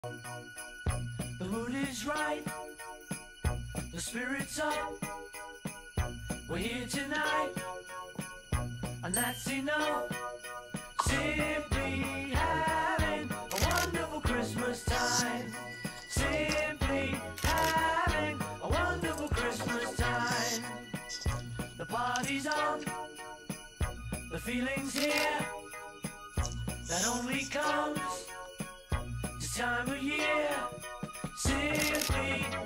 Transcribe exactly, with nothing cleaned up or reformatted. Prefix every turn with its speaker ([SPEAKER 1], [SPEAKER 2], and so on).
[SPEAKER 1] The mood is right, the spirit's up. We're here tonight, and that's enough. Simply having a wonderful Christmas time. Simply having a wonderful Christmas time. The party's on, the feeling's here. That only comes this time of year. Simply